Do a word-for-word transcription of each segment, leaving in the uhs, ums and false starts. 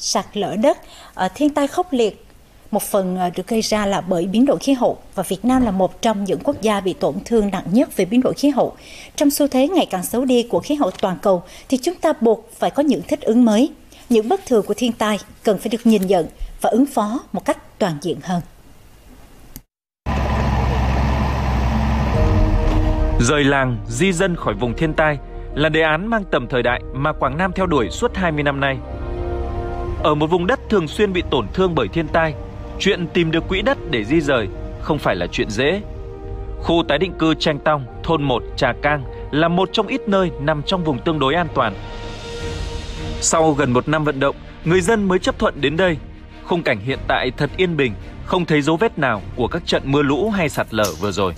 sạt lở đất, thiên tai khốc liệt. Một phần được gây ra là bởi biến đổi khí hậu, và Việt Nam là một trong những quốc gia bị tổn thương nặng nhất về biến đổi khí hậu. Trong xu thế ngày càng xấu đi của khí hậu toàn cầu thì chúng ta buộc phải có những thích ứng mới. Những bất thường của thiên tai cần phải được nhìn nhận và ứng phó một cách toàn diện hơn. Rời làng, di dân khỏi vùng thiên tai là đề án mang tầm thời đại mà Quảng Nam theo đuổi suốt hai mươi năm nay. Ở một vùng đất thường xuyên bị tổn thương bởi thiên tai, chuyện tìm được quỹ đất để di rời không phải là chuyện dễ. Khu tái định cư Tranh Tong, thôn một, Trà Cang là một trong ít nơi nằm trong vùng tương đối an toàn. Sau gần một năm vận động, người dân mới chấp thuận đến đây. Khung cảnh hiện tại thật yên bình, không thấy dấu vết nào của các trận mưa lũ hay sạt lở vừa rồi.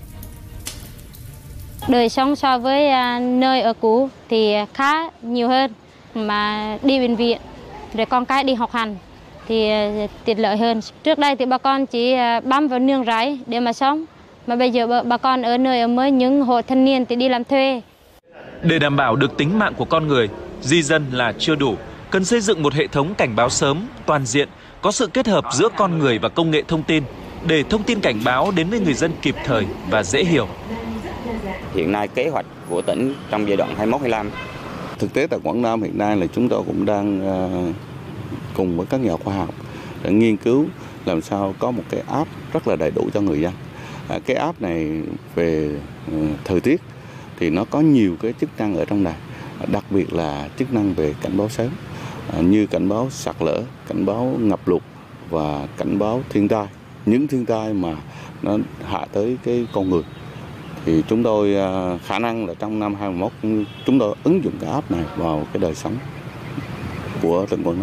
Đời sống so với nơi ở cũ thì khá nhiều hơn, mà đi bệnh viện, rồi con cái đi học hành thì tiện lợi hơn. Trước đây thì bà con chỉ bám vào nương rẫy để mà sống, mà bây giờ bà con ở nơi ở mới, những hộ thanh niên thì đi làm thuê. Để đảm bảo được tính mạng của con người, di dân là chưa đủ, cần xây dựng một hệ thống cảnh báo sớm, toàn diện, có sự kết hợp giữa con người và công nghệ thông tin, để thông tin cảnh báo đến với người dân kịp thời và dễ hiểu. Hiện nay kế hoạch của tỉnh trong giai đoạn hai mươi mốt hai mươi lăm. Thực tế tại Quảng Nam hiện nay là chúng tôi cũng đang uh, cùng với các nhà khoa học để nghiên cứu làm sao có một cái app rất là đầy đủ cho người dân. Uh, cái app này về uh, thời tiết thì nó có nhiều cái chức năng ở trong này, đặc biệt là chức năng về cảnh báo sớm, uh, như cảnh báo sạt lở, cảnh báo ngập lụt và cảnh báo thiên tai. Những thiên tai mà nó hạ tới cái con người. Thì chúng tôi khả năng là trong năm hai mươi mốt chúng tôi ứng dụng cái app này vào cái đời sống của tỉnh Quảng Nam.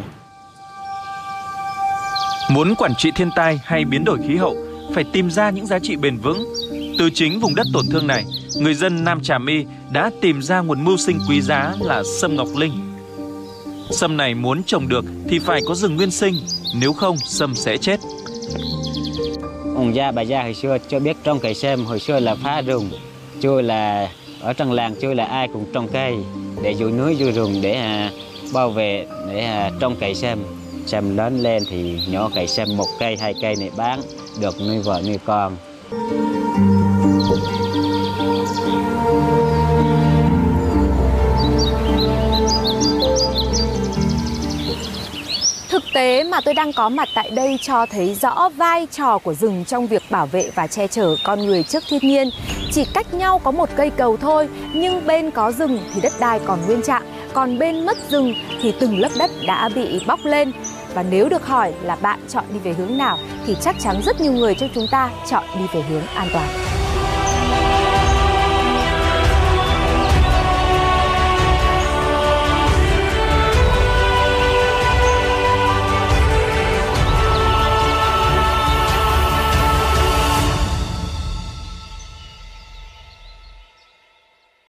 Muốn quản trị thiên tai hay biến đổi khí hậu phải tìm ra những giá trị bền vững. Từ chính vùng đất tổn thương này, người dân Nam Trà My đã tìm ra nguồn mưu sinh quý giá là sâm ngọc linh. Sâm này muốn trồng được thì phải có rừng nguyên sinh, nếu không sâm sẽ chết. Ông gia bà gia hồi xưa cho biết trồng cây sâm hồi xưa là phá rừng, chưa là ở trong làng chưa là ai cũng trồng cây để dụ núi dụ rừng để à, bảo vệ để à, trồng cây sâm. Sâm lớn lên thì nhỏ cây sâm một cây hai cây này bán được nuôi vợ nuôi con. Thực tế mà tôi đang có mặt tại đây cho thấy rõ vai trò của rừng trong việc bảo vệ và che chở con người trước thiên nhiên. Chỉ cách nhau có một cây cầu thôi, nhưng bên có rừng thì đất đai còn nguyên trạng, còn bên mất rừng thì từng lớp đất đã bị bóc lên. Và nếu được hỏi là bạn chọn đi về hướng nào thì chắc chắn rất nhiều người trong chúng ta chọn đi về hướng an toàn.